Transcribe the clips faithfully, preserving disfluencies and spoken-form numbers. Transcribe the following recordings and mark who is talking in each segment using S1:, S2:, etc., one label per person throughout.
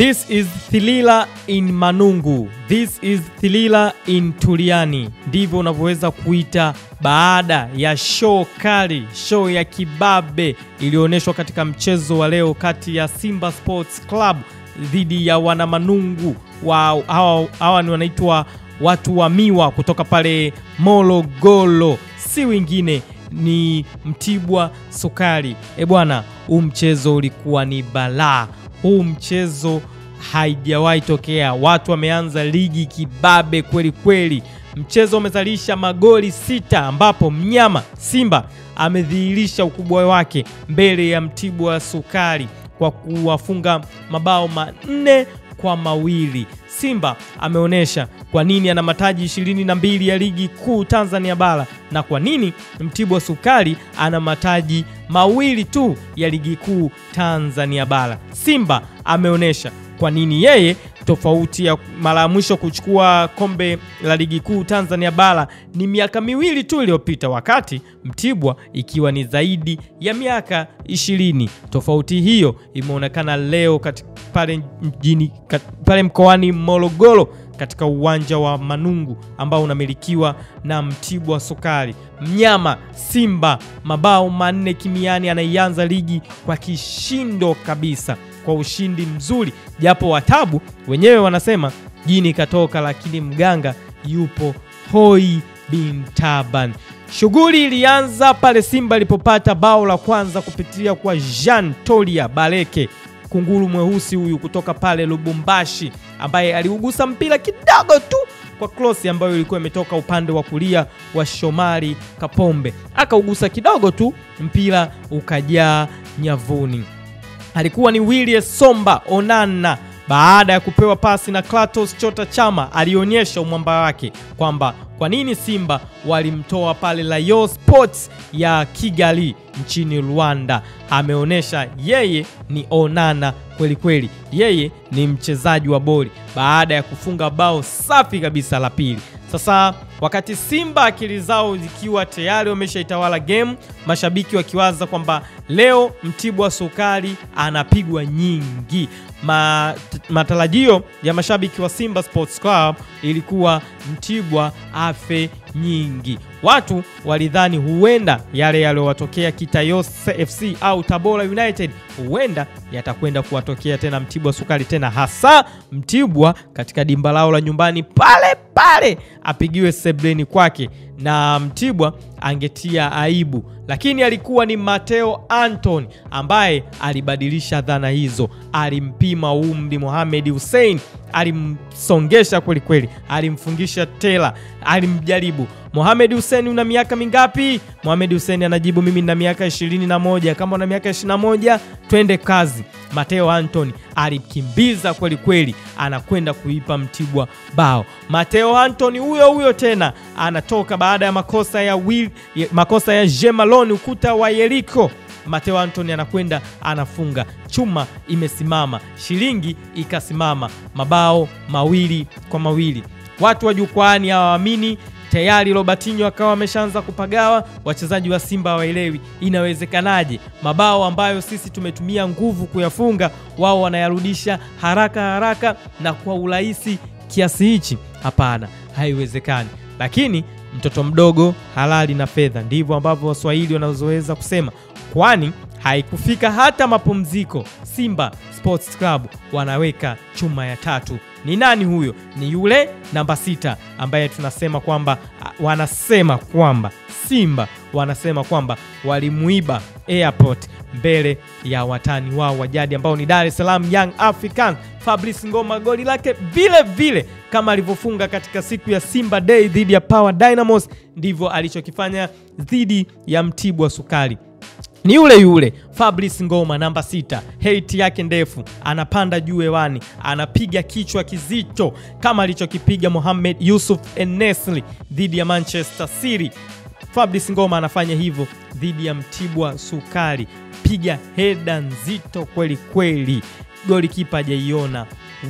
S1: This is Thilila in Manungu. This is Thilila in Turiani. Ndivyo unavyoweza kuita baada ya show kali, show ya kibabe iliyoonyeshwa katika mchezo wa leo kati ya Simba Sports Club dhidi ya wana Manungu. Wow, hawa, hawa ni wanaitwa watu wa miwa kutoka pale Morogoro. Si wengine ni Mtibwa Sukari. E bwana, huu mchezo ulikuwa ni balaa. Huu mchezo haijawahi tokea. Watu wameanza ligi kibabe kweli kweli. Mchezo umezalisha magoli sita ambapo mnyama Simba amedhihirisha ukubwa wake mbele ya Mtibwa Sukari kwa kuwafunga mabao manne kwa mawili. Simba ameonesha kwa nini ana mataji ishirini na mbili ya ligi kuu Tanzania bara na kwa nini Mtibwa Sukari ana mataji mawili tu ya ligi kuu Tanzania bara. Simba ameonesha kwa nini yeye, tofauti ya mara ya mwisho kuchukua kombe la ligi kuu Tanzania bara ni miaka miwili tu iliyopita, wakati Mtibwa ikiwa ni zaidi ya miaka ishirini. Tofauti hiyo imeonekana leo katika pale mjini pale mkoani Morogoro katika uwanja wa Manungu ambao unamilikiwa na Mtibwa Sukari. Mnyama Simba mabao manne kimiani, anaianza ligi kwa kishindo kabisa, kwa ushindi mzuri, japo watabu wenyewe wanasema jini katoka lakini mganga yupo hoi bin taban. Shughuli ilianza pale Simba ilipopata bao la kwanza kupitia kwa Jean Tolia Baleke, kunguru mweusi huyu kutoka pale Lubumbashi, ambaye aliugusa mpira kidogo tu kwa cross ambayo ilikuwa imetoka upande wa kulia wa Shomari Kapombe. Akaugusa kidogo tu, mpira ukajaa nyavuni. Alikuwa ni Willie Somba Onana. Baada ya kupewa pasi na Klatos Chota Chama, alionyesha umwamba wake kwamba kwa nini Simba walimtoa pale Rayon Sports ya Kigali nchini Rwanda. Ameonesha yeye ni Onana kweli kweli, yeye ni mchezaji wa boli baada ya kufunga bao safi kabisa la pili. Sasa wakati Simba akili zao zikiwa tayari wameshaitawala game, mashabiki wakiwaza kwamba leo Mtibwa Sukari anapigwa nyingi. Ma, matarajio ya mashabiki wa Simba Sports Club ilikuwa Mtibwa afe nyingi. Watu walidhani huenda yale yaliyowatokea Kitayose F C au Tabora United huenda yatakwenda kuwatokea tena Mtibwa Sukari tena, hasa Mtibwa katika dimba lao la nyumbani pale pale apigiwe sebleni kwake na Mtibwa angetia aibu. Lakini alikuwa ni Mateo Anton ambaye alibadilisha dhana hizo. Alimpima umri Mohamed Hussein, alimsongesha kweli kweli, alimfungisha tela, alimjaribu. Mohamed Hussein, una miaka mingapi? Mohamed Hussein anajibu, mimi nina miaka ishirini na moja. Kama una miaka ishirini na moja, twende kazi. Mateo Anton alikimbiza kweli kweli, anakwenda kuipa Mtibwa bao. Mateo Anton huyo huyo tena anatoka baada ya makosa ya Will, makosa ya Jemaloni ukuta wa Yeriko. Mateo Anton anakwenda anafunga, chuma imesimama, shilingi ikasimama, mabao mawili kwa mawili. Watu wa jukwani hawaamini. Tayari Robertinho akawa ameshaanza kupagawa. Wachezaji wa Simba waelewi inawezekanaje mabao ambayo sisi tumetumia nguvu kuyafunga wao wanayarudisha haraka haraka na kwa urahisi kiasi hichi. Hapana, haiwezekani. Lakini mtoto mdogo halali na fedha, ndivyo ambavyo Waswahili wanazoweza kusema, kwani haikufika hata mapumziko Simba Sports Club wanaweka chuma ya tatu. Ni nani huyo? Ni yule namba sita ambaye tunasema kwamba wanasema kwamba Simba wanasema kwamba walimuiba airport mbele ya watani wao wa jadi ambao ni Dar es Salaam Young African. Fabrice Ngoma goli lake vile vile kama alivyofunga katika siku ya Simba Day dhidi ya Power Dynamos, ndivyo alichokifanya dhidi ya Mtibwa Sukari. Ni yule yule Fabrice Ngoma namba sita, hate yake ndefu, anapanda juu hewani, anapiga kichwa kizito kama alichokipiga Mohamed Yusuf Enesli dhidi ya Manchester City. Fabrice Ngoma anafanya hivyo dhidi ya Mtibwa Sukari, piga heda nzito kweli kweli, goli kipa hajaiona.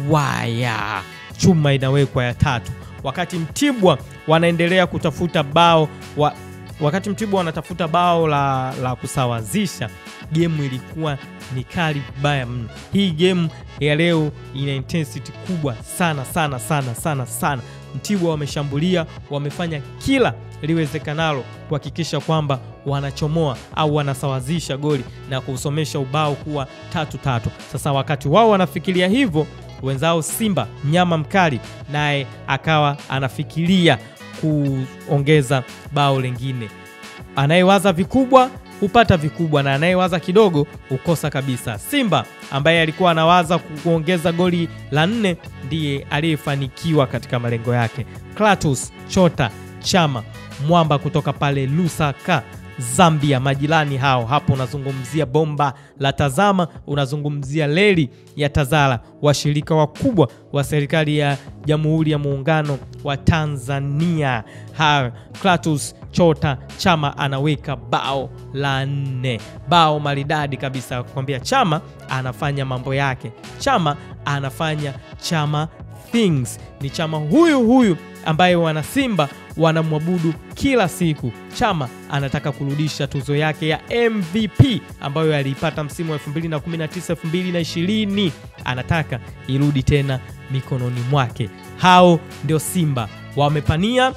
S1: Waya, chuma inawekwa ya tatu. Wakati Mtibwa wanaendelea kutafuta bao wa wakati Mtibwa wanatafuta bao la, la kusawazisha, game ilikuwa ni kali vibaya mno. Hii game ya leo ina intensity kubwa sana sana sana sana sana. Mtibwa wameshambulia, wamefanya kila liwezekanalo kuhakikisha kwamba wanachomoa au wanasawazisha goli na kusomesha ubao kuwa tatu tatu. Sasa wakati wao wanafikiria hivyo, wenzao Simba mnyama mkali naye akawa anafikiria kuongeza bao lingine. Anayewaza vikubwa upata vikubwa na anayewaza kidogo ukosa kabisa. Simba ambaye alikuwa anawaza kuongeza goli la nne ndiye aliyefanikiwa katika malengo yake. Clatous Chota Chama mwamba kutoka pale Lusaka, Zambia, majirani hao. Hapo unazungumzia bomba la Tazama, unazungumzia reli ya Tazara, washirika wakubwa wa serikali ya Jamhuri ya Muungano wa Tanzania. Ha, Clatous Chota Chama anaweka bao la nne, bao maridadi kabisa, kukwambia Chama anafanya mambo yake, Chama anafanya Chama things. Ni Chama huyu huyu ambaye wana Simba wanamwabudu kila siku. Chama anataka kurudisha tuzo yake ya M V P ambayo aliipata msimu wa elfu mbili na kumi na tisa elfu mbili na ishirini. Anataka irudi tena mikononi mwake. Hao ndio Simba, wamepania,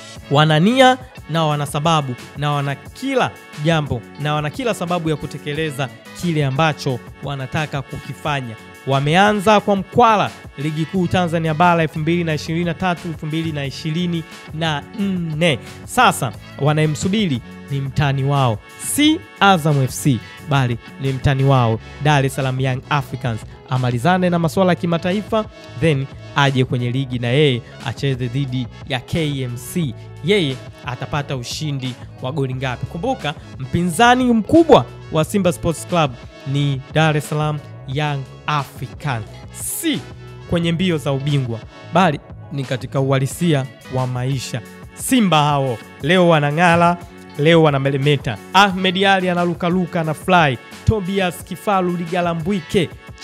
S1: wanania na wana sababu na wana kila jambo na wana kila sababu ya kutekeleza kile ambacho wanataka kukifanya. Wameanza kwa mkwala ligi kuu Tanzania bara elfu mbili na ishirini na tatu elfu mbili na ishirini na nne. Sasa wanayemsubiri ni mtani wao, si Azam F C bali ni mtani wao Dar es Salaam Young Africans. Amalizane na masuala ya kimataifa, then aje kwenye ligi na yeye acheze dhidi ya K M C. Yeye atapata ushindi wa goli ngapi? Kumbuka mpinzani mkubwa wa Simba Sports Club ni Dar es Salaam Young Africans, si kwenye mbio za ubingwa bali ni katika uhalisia wa maisha. Simba hao leo wanang'ala, leo wanamelemeta. Ahmed Ali analukaluka na fly. Tobias Kifalu Ligalambwike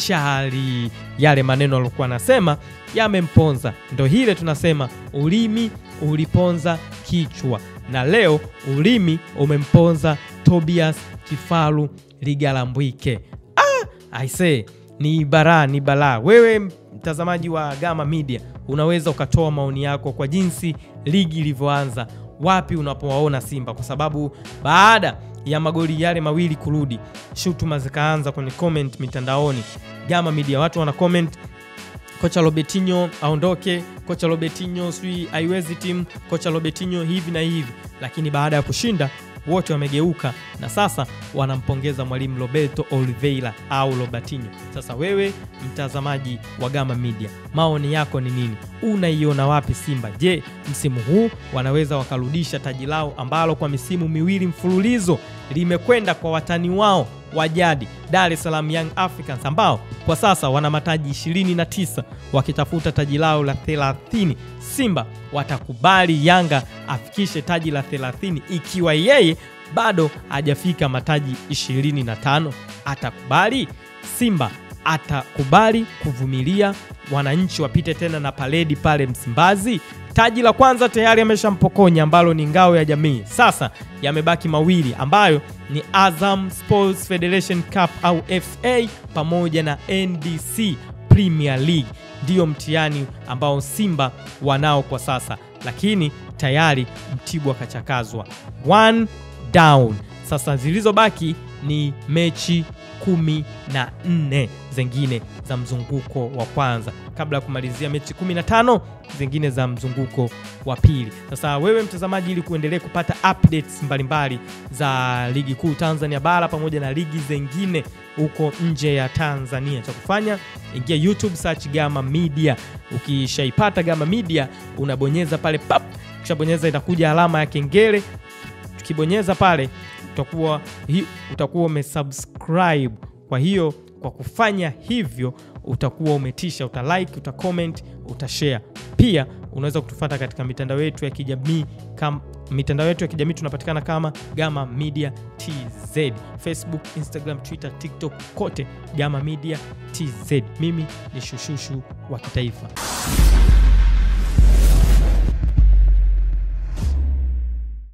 S1: chali, yale maneno alikuwa anasema yamemponza. Ndio hile tunasema ulimi uliponza kichwa, na leo ulimi umemponza Tobias Kifalu Ligalambwike. Ah, I say ni bara ni bala. Wewe mtazamaji wa Gama Media unaweza ukatoa maoni yako kwa jinsi ligi ilivyoanza, wapi unapowaona Simba, kwa sababu baada ya magoli yale mawili kurudi, shutuma zikaanza kwenye comment mitandaoni. Gama Media watu wana comment kocha Robertinho aondoke, kocha Robertinho sui haiwezi timu, kocha Robertinho hivi na hivi, lakini baada ya kushinda wote wamegeuka na sasa wanampongeza mwalimu Roberto Oliveira au Robertinho. Sasa wewe mtazamaji wa Gama Media, maoni yako ni nini? Unaiona wapi Simba? Je, msimu huu wanaweza wakarudisha taji lao ambalo kwa misimu miwili mfululizo limekwenda kwa watani wao wa jadi Dar es Salaam Young Africans, ambao kwa sasa wana mataji ishirini na tisa wakitafuta taji lao la thelathini? Simba watakubali Yanga afikishe taji la thelathini ikiwa yeye bado hajafika mataji ishirini na tano? Atakubali? Simba atakubali kuvumilia wananchi wapite tena na paledi pale Msimbazi? Taji la kwanza tayari ameshampokonya ambalo ni ngao ya jamii. Sasa yamebaki mawili ambayo ni Azam Sports Federation Cup au F A pamoja na N B C Premier League. Ndio mtihani ambao Simba wanao kwa sasa, lakini tayari Mtibwa kachakazwa one down. Sasa zilizobaki ni mechi kumi na nne zingine za mzunguko wa kwanza kabla ya kumalizia mechi kumi na tano zingine za mzunguko wa pili. Sasa wewe mtazamaji, ili kuendelea kupata updates mbalimbali za ligi kuu Tanzania bara pamoja na ligi zingine huko nje ya Tanzania, cha kufanya ingia YouTube, search Gama Media. Ukishaipata Gama Media unabonyeza pale pap, ukishabonyeza itakuja alama ya kengele. Tukibonyeza pale utakuwa utakuwa umesubscribe. Kwa hiyo kwa kufanya hivyo utakuwa umetisha, utalike, utacomment, utashare. Pia unaweza kutufuata katika mitandao yetu ya kijamii kama mitandao yetu ya kijamii tunapatikana kama Gama Media T Z, Facebook, Instagram, Twitter, TikTok, kote Gama Media T Z. Mimi ni Shushushu wa kitaifa.